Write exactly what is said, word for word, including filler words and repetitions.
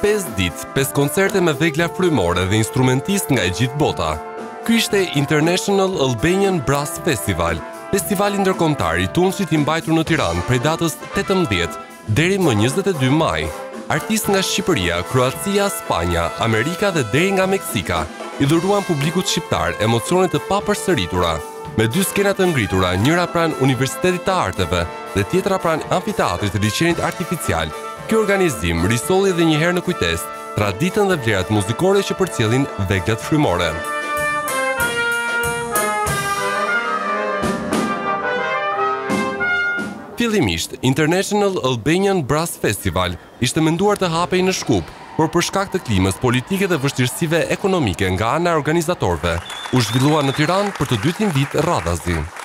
pesë ditë, pesë koncerte me vegla frymore dhe instrumentist nga e gjithë bota. Ky ishte International Albanian Brass Festival, festivali ndërkombëtar i tunësit i mbajtur në Tiranë prej datës tetëmbëdhjetë deri më njëzet e dy maj. Artistë nga Shqipëria, Kroacia, Spanja, Amerika dhe deri nga Meksika i dhuruan publikut shqiptar emocione të papërsëritura, me dy skena të ngritura, njëra pranë Universitetit të Arteve dhe tjetra pranë amfiteatrit të liçenit artificial. Ky organizim risolli edhe një herë në kujtesë traditën dhe vlerat muzikore që përcjellin veglat frymore. Fillimisht, International Albanian Brass Festival ishte menduar të hapej në Shkup, por për shkak të klimës politike dhe vështirësive ekonomike nga ana e organizatorëve, u zhvillua në Tiranë për të dytin vit radhazi.